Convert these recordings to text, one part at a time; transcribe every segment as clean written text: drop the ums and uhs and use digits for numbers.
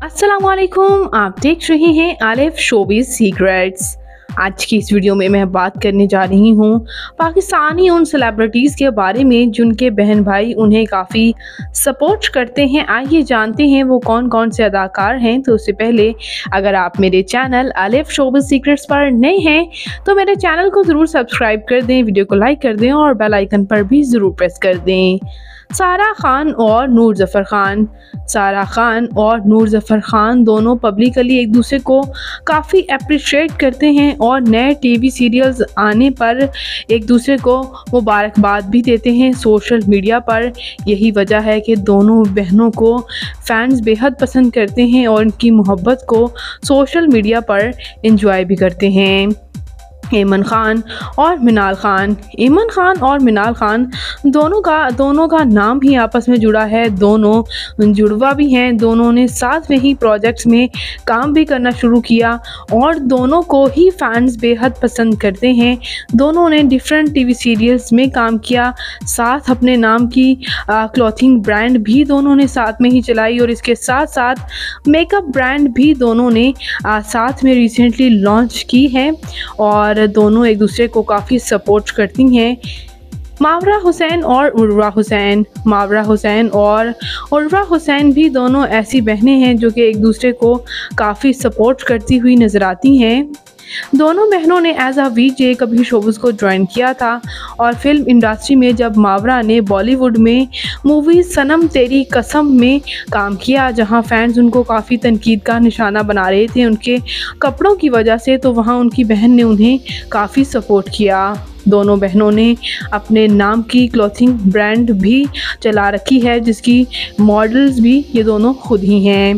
अस्सलाम वालेकुम, आप देख रहे हैं आलिफ शोबिज़ सीक्रेट्स। आज की इस वीडियो में मैं बात करने जा रही हूँ पाकिस्तानी उन सेलिब्रिटीज़ के बारे में जिनके बहन भाई उन्हें काफ़ी सपोर्ट करते हैं। आइए जानते हैं वो कौन कौन से अदाकार हैं। तो उससे पहले अगर आप मेरे चैनल आलिफ शोबिज़ सीक्रेट्स पर नए हैं तो मेरे चैनल को ज़रूर सब्सक्राइब कर दें, वीडियो को लाइक कर दें और बेल आइकन पर भी ज़रूर प्रेस कर दें। सारा खान और नूर ज़फ़र खान। सारा खान और नूर ज़फ़र खान दोनों पब्लिकली एक दूसरे को काफ़ी अप्रिशिएट करते हैं और नए टीवी सीरियल्स आने पर एक दूसरे को मुबारकबाद भी देते हैं सोशल मीडिया पर। यही वजह है कि दोनों बहनों को फैंस बेहद पसंद करते हैं और उनकी मोहब्बत को सोशल मीडिया पर एंजॉय भी करते हैं। ऐमन खान और मिनाल खान। ऐमन खान और मिनाल खान दोनों का नाम ही आपस में जुड़ा है, दोनों जुड़वा भी हैं। दोनों ने साथ में ही प्रोजेक्ट्स में काम भी करना शुरू किया और दोनों को ही फैंस बेहद पसंद करते हैं। दोनों ने डिफरेंट टीवी सीरियल्स में काम किया, साथ अपने नाम की क्लॉथिंग ब्रांड भी दोनों ने साथ में ही चलाई और इसके साथ साथ मेकअप ब्रांड भी दोनों ने साथ में रिसेंटली लॉन्च की है और दोनों एक दूसरे को काफ़ी सपोर्ट करती हैं। मावरा हुसैन और उर्वा हुसैन। मावरा हुसैन और उर्वा हुसैन भी दोनों ऐसी बहनें हैं जो कि एक दूसरे को काफ़ी सपोर्ट करती हुई नज़र आती हैं। दोनों बहनों ने एज अ वीजे कभी शोबिज़ को ज्वाइन किया था और फिल्म इंडस्ट्री में जब मावरा ने बॉलीवुड में मूवी सनम तेरी कसम में काम किया, जहां फैंस उनको काफ़ी तनकीद का निशाना बना रहे थे उनके कपड़ों की वजह से, तो वहां उनकी बहन ने उन्हें काफ़ी सपोर्ट किया। दोनों बहनों ने अपने नाम की क्लॉथिंग ब्रांड भी चला रखी है जिसकी मॉडल्स भी ये दोनों खुद ही हैं।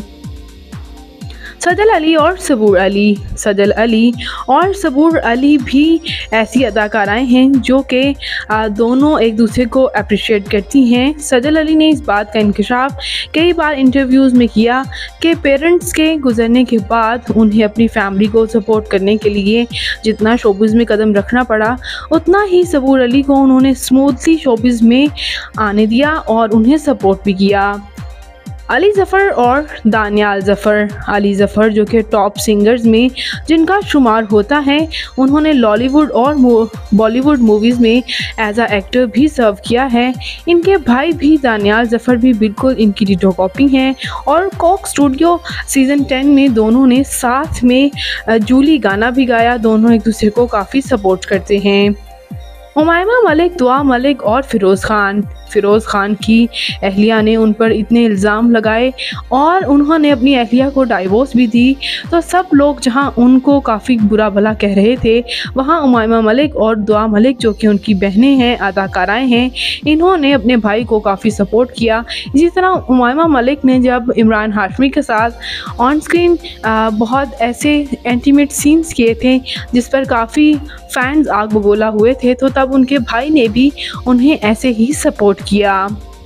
सजल अली और सबूर अली। सजल अली और सबूर अली भी ऐसी अदाकाराएँ हैं जो कि दोनों एक दूसरे को अप्रिशिएट करती हैं। सजल अली ने इस बात का इंकशाफ कई बार इंटरव्यूज़ में किया कि पेरेंट्स के गुजरने के बाद उन्हें अपनी फैमिली को सपोर्ट करने के लिए जितना शोबिज़ में कदम रखना पड़ा उतना ही सबूर अली को उन्होंने स्मूथली शोबिज़ में आने दिया और उन्हें सपोर्ट भी किया। अली ज़फ़र और दानियाल ज़फ़र। अली ज़फ़र जो कि टॉप सिंगर्स में जिनका शुमार होता है, उन्होंने लॉलीवुड और बॉलीवुड मूवीज़ में एज अ एक्टर भी सर्व किया है। इनके भाई भी दानियाल ज़फ़र भी बिल्कुल इनकी डिटो कॉपी हैं और कोक स्टूडियो सीज़न 10 में दोनों ने साथ में जूली गाना भी गाया। दोनों एक दूसरे को काफ़ी सपोर्ट करते हैं। उमायमा मलिक, दुआ मलिक और फ़िरोज़ खान। फ़िरोज़ खान की अहलिया ने उन पर इतने इल्ज़ाम लगाए और उन्होंने अपनी अहलिया को डाइवोर्स भी दी, तो सब लोग जहां उनको काफ़ी बुरा भला कह रहे थे, वहां उमायमा मलिक और दुआ मलिक जो कि उनकी बहनें हैं, अदाकाराएँ हैं, इन्होंने अपने भाई को काफ़ी सपोर्ट किया। इसी तरह उमायमा मलिक ने जब इमरान हाशमी के साथ ऑन स्क्रीन बहुत ऐसे इंटीमेट सीन्स किए थे जिस पर काफ़ी फैंस आग बबूला हुए थे, तो तब उनके भाई ने भी उन्हें ऐसे ही सपोर्ट किया।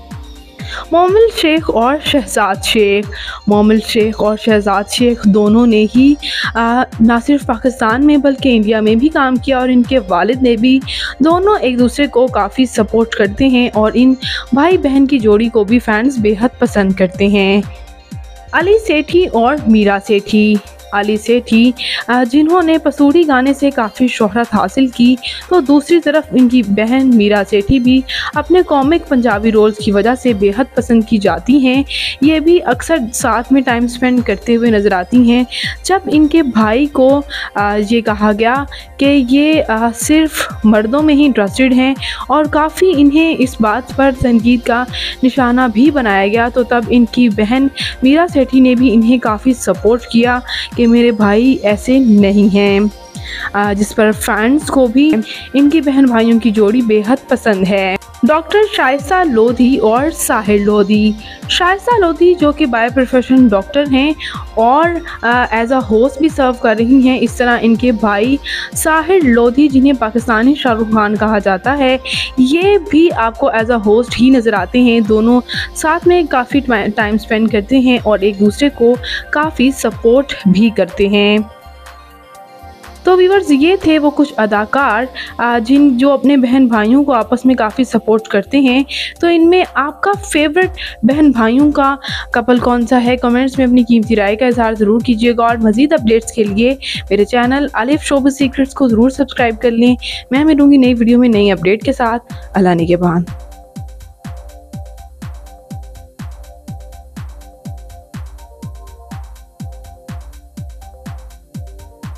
मोमिल शेख और शहजाद शेख। मोमिल शेख और शहजाद शेख दोनों ने ही ना सिर्फ पाकिस्तान में बल्कि इंडिया में भी काम किया और इनके वालिद ने भी। दोनों एक दूसरे को काफ़ी सपोर्ट करते हैं और इन भाई बहन की जोड़ी को भी फैंस बेहद पसंद करते हैं। अली सेठी और मीरा सेठी। अली सेठी जिन्होंने पसूड़ी गाने से काफ़ी शोहरत हासिल की, तो दूसरी तरफ इनकी बहन मीरा सेठी भी अपने कॉमिक पंजाबी रोल्स की वजह से बेहद पसंद की जाती हैं। ये भी अक्सर साथ में टाइम स्पेंड करते हुए नज़र आती हैं। जब इनके भाई को ये कहा गया कि ये सिर्फ मर्दों में ही इंटरेस्टेड हैं और काफ़ी इन्हें इस बात पर तनकीद का निशाना भी बनाया गया, तो तब इनकी बहन मीरा सेठी ने भी इन्हें काफ़ी सपोर्ट किया कि मेरे भाई ऐसे नहीं हैं, जिस पर फैंस को भी इनकी बहन भाइयों की जोड़ी बेहद पसंद है। डॉक्टर शाइस्ता लोधी और साहिर लोधी। शाइस्ता लोधी जो कि बाय प्रोफेशन डॉक्टर हैं और एज अ होस्ट भी सर्व कर रही हैं। इस तरह इनके भाई साहिर लोधी, जिन्हें पाकिस्तानी शाहरुख खान कहा जाता है, ये भी आपको एज अ होस्ट ही नज़र आते हैं। दोनों साथ में काफ़ी टाइम स्पेंड करते हैं और एक दूसरे को काफ़ी सपोर्ट भी करते हैं। तो व्यूअर्स ये थे वो कुछ अदाकार जो अपने बहन भाइयों को आपस में काफ़ी सपोर्ट करते हैं। तो इनमें आपका फेवरेट बहन भाइयों का कपल कौन सा है? कमेंट्स में अपनी कीमती राय का इज़हार ज़रूर कीजिएगा और मज़ीद अपडेट्स के लिए मेरे चैनल आलिफ शोबिज़ सीक्रेट्स को ज़रूर सब्सक्राइब कर लें। मैं मिलूँगी नई वीडियो में नई अपडेट के साथ। अल्लाह निगहबान।